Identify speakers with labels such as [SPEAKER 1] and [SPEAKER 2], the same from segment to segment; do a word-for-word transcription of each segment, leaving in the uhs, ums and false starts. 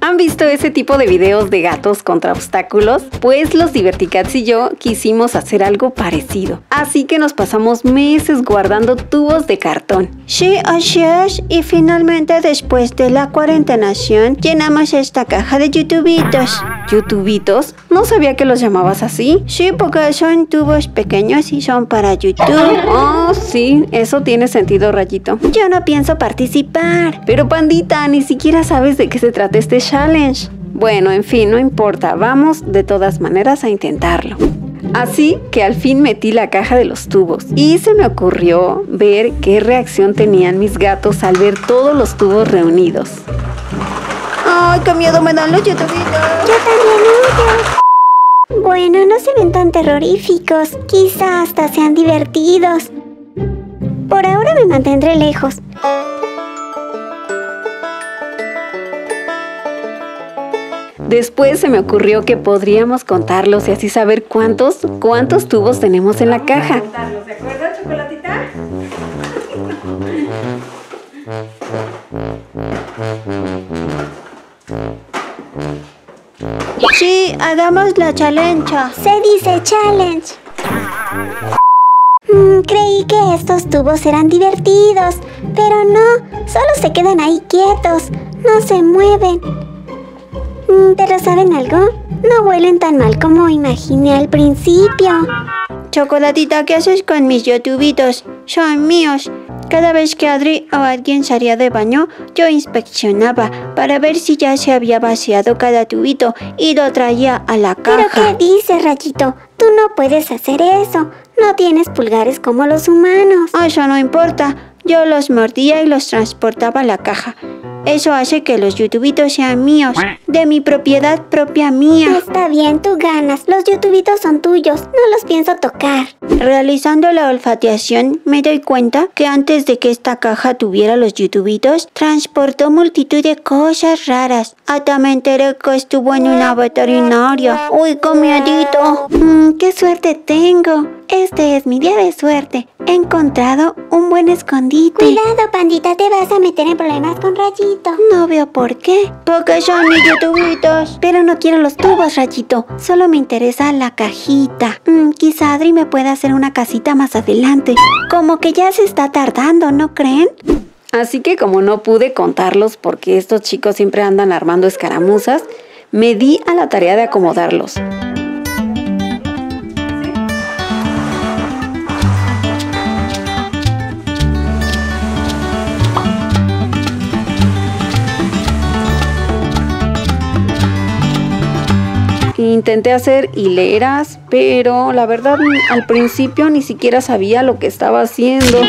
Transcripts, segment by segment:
[SPEAKER 1] ¿Han visto ese tipo de videos de gatos contra obstáculos? Pues los Diverticats y yo quisimos hacer algo parecido. Así que nos pasamos meses guardando tubos de cartón.
[SPEAKER 2] Sí, así es. Y finalmente, después de la cuarentenación, llenamos esta caja de youtubitos.
[SPEAKER 1] ¿Youtubitos? No sabía que los llamabas así.
[SPEAKER 2] Sí, porque son tubos pequeños y son para YouTube.
[SPEAKER 1] Oh, sí, eso tiene sentido, Rayito.
[SPEAKER 2] Yo no pienso participar.
[SPEAKER 1] Pero Pandita, ni siquiera sabes de qué se trata este challenge. Bueno, en fin, no importa, vamos de todas maneras a intentarlo. Así que al fin metí la caja de los tubos y se me ocurrió ver qué reacción tenían mis gatos al ver todos los tubos reunidos.
[SPEAKER 2] ¡Ay, qué miedo me dan los youtubitos!
[SPEAKER 3] Yo también, ellos. Bueno, no se ven tan terroríficos, quizá hasta sean divertidos. Por ahora me mantendré lejos.
[SPEAKER 1] Después se me ocurrió que podríamos contarlos y así saber cuántos, cuántos tubos tenemos en la caja.
[SPEAKER 2] ¿De acuerdo, Chocolatita? Sí, hagamos la challenge.
[SPEAKER 3] Se dice challenge. Mm, creí que estos tubos eran divertidos, pero no, solo se quedan ahí quietos, no se mueven. Mm, ¿pero saben algo? No huelen tan mal como imaginé al principio.
[SPEAKER 2] Chocolatita, ¿qué haces con mis youtubitos? Son míos. Cada vez que Adri o alguien salía de baño, yo inspeccionaba para ver si ya se había vaciado cada tubito y lo traía a la caja.
[SPEAKER 3] ¿Pero qué dices, Rayito? Tú no puedes hacer eso. No tienes pulgares como los humanos.
[SPEAKER 2] Eso no importa. Yo los mordía y los transportaba a la caja. Eso hace que los youtubitos sean míos, de mi propiedad propia mía.
[SPEAKER 3] Está bien, tú ganas. Los youtubitos son tuyos. No los pienso tocar.
[SPEAKER 2] Realizando la olfateación, me doy cuenta que antes de que esta caja tuviera los youtubitos, transportó multitud de cosas raras. Hasta me enteré que estuvo en una veterinaria. ¡Uy, qué miedito!
[SPEAKER 3] Mm, ¡Qué suerte tengo! Este es mi día de suerte. He encontrado un buen escondite. Cuidado, Pandita, te vas a meter en problemas con Rayito.
[SPEAKER 2] No veo por qué. Porque son mis youtubitos.
[SPEAKER 3] Pero no quiero los tubos, Rayito. Solo me interesa la cajita. Mm, quizá Adri me pueda hacer una casita más adelante. Como que ya se está tardando, ¿no creen?
[SPEAKER 1] Así que como no pude contarlos porque estos chicos siempre andan armando escaramuzas, me di a la tarea de acomodarlos. Intenté hacer hileras, pero la verdad al principio ni siquiera sabía lo que estaba haciendo.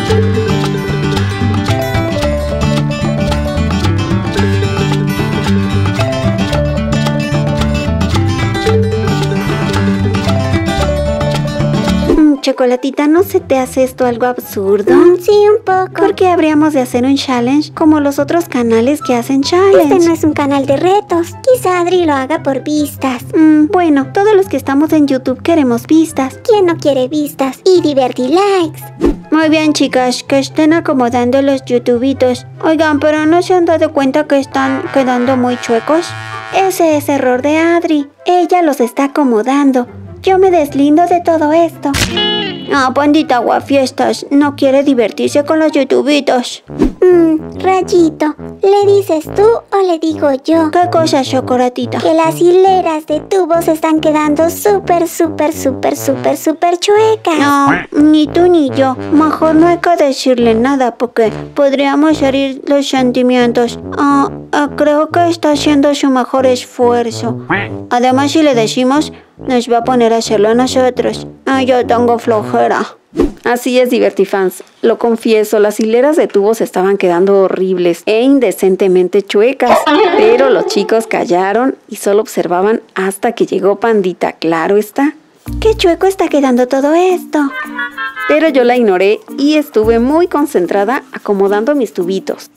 [SPEAKER 3] Chocolatita, ¿no se te hace esto algo absurdo?
[SPEAKER 2] Mm, sí, un poco.
[SPEAKER 3] ¿Por qué habríamos de hacer un challenge como los otros canales que hacen challenge?
[SPEAKER 2] Este no es un canal de retos. Quizá Adri lo haga por vistas.
[SPEAKER 3] Mm, bueno, todos los que estamos en YouTube queremos vistas.
[SPEAKER 2] ¿Quién no quiere vistas? Y divertir likes. Muy bien, chicas, que estén acomodando los youtubitos. Oigan, pero ¿no se han dado cuenta que están quedando muy chuecos?
[SPEAKER 3] Ese es error de Adri. Ella los está acomodando. Yo me deslindo de todo esto.
[SPEAKER 2] Ah, Pandita Guafiestas no quiere divertirse con los youtubitos.
[SPEAKER 3] Mmm, Rayito, ¿le dices tú o le digo yo?
[SPEAKER 2] ¿Qué cosa, Chocolatita?
[SPEAKER 3] Que las hileras de tubos están quedando súper, súper, súper, súper, súper chuecas.
[SPEAKER 2] No, ni tú ni yo. Mejor no hay que decirle nada porque podríamos herir los sentimientos. Ah, ah, creo que está haciendo su mejor esfuerzo. Además, si le decimos, nos va a poner a hacerlo a nosotros. Ah, yo tengo flojera.
[SPEAKER 1] Así es, Divertifans. Lo confieso, las hileras de tubos estaban quedando horribles e indecentemente chuecas. Pero los chicos callaron y solo observaban hasta que llegó Pandita, claro está.
[SPEAKER 3] ¡Qué chueco está quedando todo esto!
[SPEAKER 1] Pero yo la ignoré y estuve muy concentrada acomodando mis tubitos.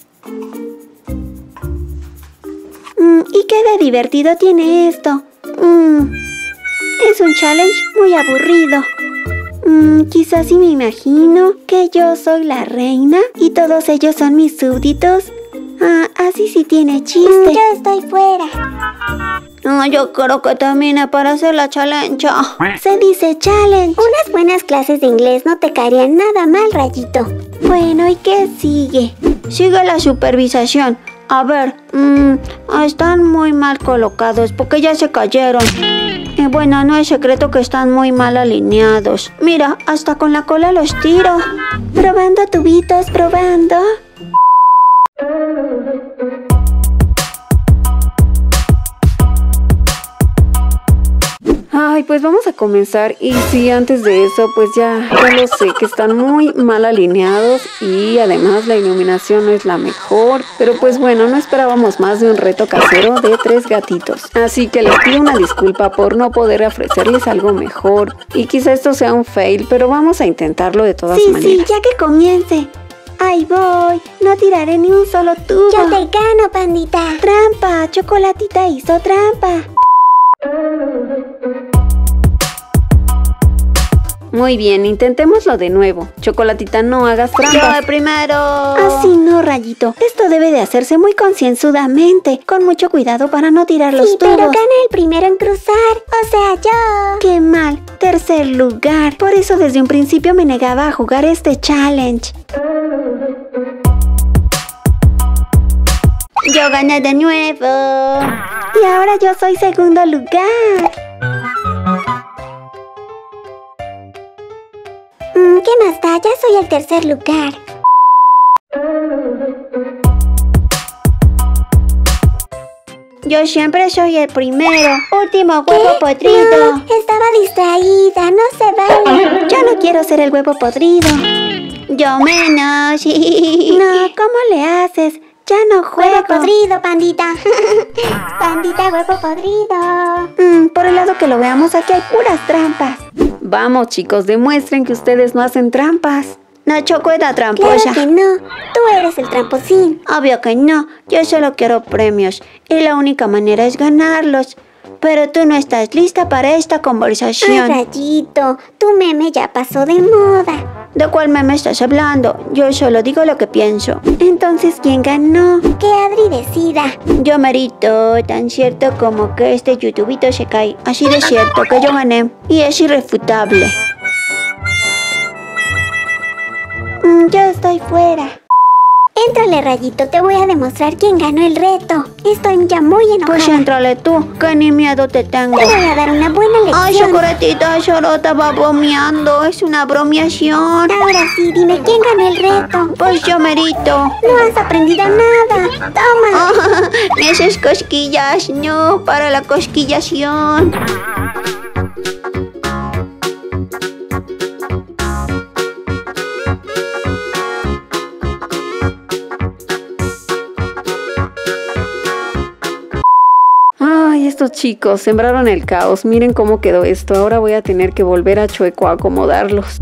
[SPEAKER 3] Mm, ¿Y qué de divertido tiene esto? Mm, es un challenge muy aburrido. Mm, quizás si me imagino que yo soy la reina y todos ellos son mis súbditos.
[SPEAKER 2] Ah, así sí tiene chiste.
[SPEAKER 3] Mm, yo estoy fuera.
[SPEAKER 2] No, yo creo que termine para hacer la challenge. Se dice challenge.
[SPEAKER 3] Unas buenas clases de inglés no te caerían nada mal, Rayito.
[SPEAKER 2] Bueno, ¿y qué sigue? Sigue la supervisación. A ver, mmm, están muy mal colocados porque ya se cayeron. Y bueno, no es secreto que están muy mal alineados. Mira, hasta con la cola los tiro.
[SPEAKER 3] Probando tubitos, probando.
[SPEAKER 1] Ay, pues vamos a comenzar y sí, antes de eso, pues ya, ya lo sé, que están muy mal alineados y además la iluminación no es la mejor, pero pues bueno, no esperábamos más de un reto casero de tres gatitos. Así que les pido una disculpa por no poder ofrecerles algo mejor y quizá esto sea un fail, pero vamos a intentarlo de todas
[SPEAKER 2] sí,
[SPEAKER 1] maneras.
[SPEAKER 2] Sí, ya que comience. Ahí voy, no tiraré ni un solo tubo.
[SPEAKER 3] Yo te gano, pandita.
[SPEAKER 2] Trampa, Chocolatita hizo trampa.
[SPEAKER 1] Muy bien, intentémoslo de nuevo. Chocolatita, no hagas trampas.
[SPEAKER 2] Yo primero.
[SPEAKER 1] Así no, Rayito.
[SPEAKER 2] Esto debe de hacerse muy concienzudamente, con mucho cuidado para no tirar los
[SPEAKER 3] sí,
[SPEAKER 2] tubos.
[SPEAKER 3] pero gana el primero en cruzar, o sea, yo.
[SPEAKER 2] ¡Qué mal! Tercer lugar. Por eso desde un principio me negaba a jugar este challenge. Yo gané de nuevo. Y ahora yo soy segundo lugar.
[SPEAKER 3] Mm, ¿Qué más da? Ya soy el tercer lugar.
[SPEAKER 2] Yo siempre soy el primero. Último huevo
[SPEAKER 3] ¿Qué?
[SPEAKER 2] podrido.
[SPEAKER 3] No, estaba distraída, no se vale.
[SPEAKER 2] Yo no quiero ser el huevo podrido. Yo menos. No, ¿cómo le haces? Ya no juego.
[SPEAKER 3] Huevo podrido, pandita. Pandita, huevo podrido.
[SPEAKER 2] Mm, por el lado que lo veamos, aquí hay puras trampas.
[SPEAKER 1] Vamos, chicos, demuestren que ustedes no hacen trampas.
[SPEAKER 2] No, Choco era tramposa.
[SPEAKER 3] Claro que no, tú eres el tramposín.
[SPEAKER 2] Obvio que no, yo solo quiero premios y la única manera es ganarlos. Pero tú no estás lista para esta conversación.
[SPEAKER 3] Ay, Rayito, tu meme ya pasó de moda.
[SPEAKER 2] ¿De cuál meme estás hablando? Yo solo digo lo que pienso. Entonces, ¿quién ganó?
[SPEAKER 3] Que Adri decida.
[SPEAKER 2] Yo merito, tan cierto como que este youtubito se cae. Así de cierto que yo gané. Y es irrefutable. Mm, yo estoy fuera.
[SPEAKER 3] Éntrale, Rayito, te voy a demostrar quién ganó el reto. Estoy ya muy enojada.
[SPEAKER 2] Pues éntrale tú, que ni miedo te tengo.
[SPEAKER 3] Te voy a dar una buena lección.
[SPEAKER 2] Ay, Chocolatita, Chorota va bromeando. Es una bromeación.
[SPEAKER 3] Ahora sí, dime quién ganó el reto.
[SPEAKER 2] Pues yo merito.
[SPEAKER 3] No has aprendido nada. Toma.
[SPEAKER 2] Ah, esas cosquillas, no, para la cosquillación.
[SPEAKER 1] Ay, estos chicos sembraron el caos. Miren cómo quedó esto. Ahora voy a tener que volver a Chueco a acomodarlos.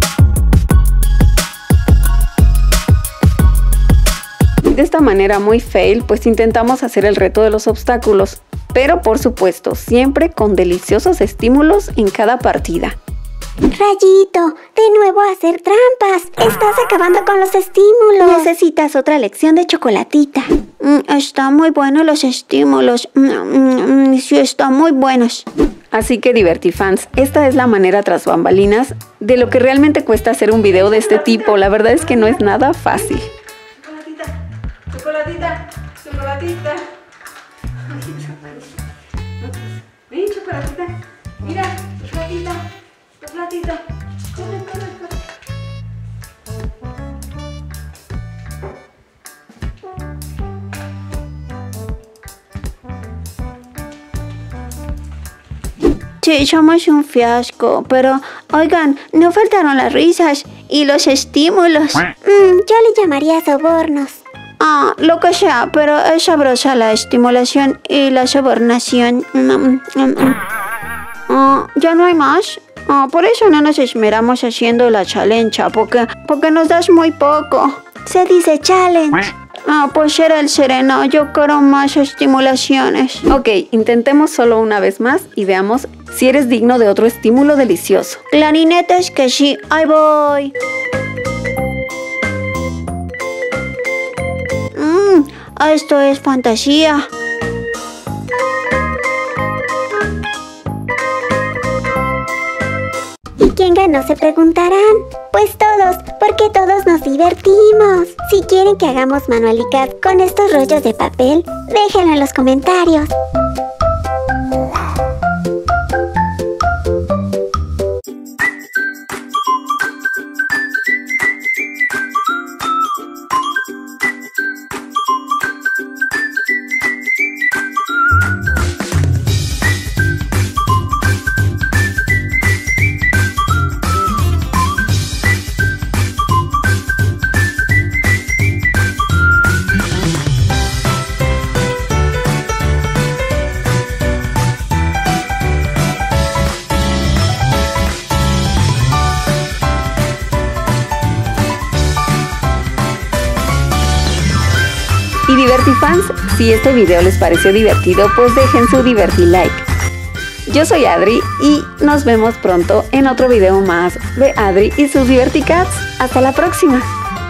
[SPEAKER 1] De esta manera muy fail, pues intentamos hacer el reto de los obstáculos. Pero por supuesto, siempre con deliciosos estímulos en cada partida.
[SPEAKER 3] Rayito, de nuevo a hacer trampas. Estás acabando con los estímulos.
[SPEAKER 2] Necesitas otra lección de Chocolatita. Mm, están muy buenos los estímulos. Mm, mm, mm, sí, están muy buenos.
[SPEAKER 1] Así que Divertifans, esta es la manera tras bambalinas de lo que realmente cuesta hacer un video de este tipo. La verdad es que no es nada fácil.
[SPEAKER 4] Chocolatita, chocolatita, chocolatita. Ven, Chocolatita. Mira, chocolatita, chocolatita. Corre, corre, corre.
[SPEAKER 2] Sí, somos un fiasco, pero oigan, no faltaron las risas y los estímulos.
[SPEAKER 3] Mm, yo le llamaría sobornos.
[SPEAKER 2] Ah, lo que sea, pero es sabrosa la estimulación y la sobornación. Mm, mm, mm. Ah, ¿ya no hay más? Ah, por eso no nos esmeramos haciendo la challenge, porque, porque nos das muy poco. Se dice challenge. Ah, pues era el sereno, yo quiero más estimulaciones.
[SPEAKER 1] Ok, intentemos solo una vez más y veamos si eres digno de otro estímulo delicioso.
[SPEAKER 2] Clarinetes que sí, ahí voy. Mmm, Esto es fantasía.
[SPEAKER 3] ¿Y quién ganó? Se preguntarán. Pues todos, porque todos nos divertimos. Si quieren que hagamos manualidad con estos rollos de papel, déjenlo en los comentarios.
[SPEAKER 1] Y Divertifans, si este video les pareció divertido, pues dejen su divertilike. Yo soy Adri y nos vemos pronto en otro video más de Adri y sus Diverticats. Hasta la próxima.